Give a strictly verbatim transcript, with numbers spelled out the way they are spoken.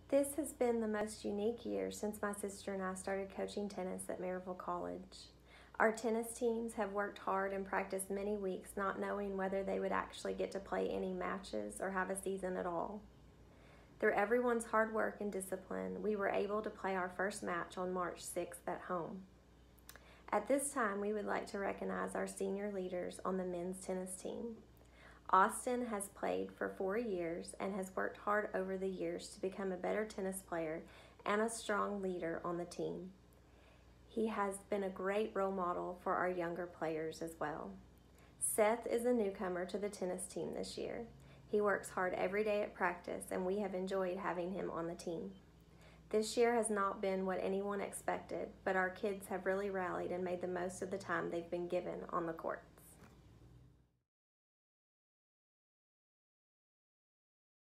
This has been the most unique year since my sister and I started coaching tennis at Maryville College. Our tennis teams have worked hard and practiced many weeks not knowing whether they would actually get to play any matches or have a season at all. Through everyone's hard work and discipline, we were able to play our first match on March sixth at home. At this time, we would like to recognize our senior leaders on the men's tennis team. Austin has played for four years and has worked hard over the years to become a better tennis player and a strong leader on the team. He has been a great role model for our younger players as well. Seth is a newcomer to the tennis team this year. He works hard every day at practice, and we have enjoyed having him on the team. This year has not been what anyone expected, but our kids have really rallied and made the most of the time they've been given on the court.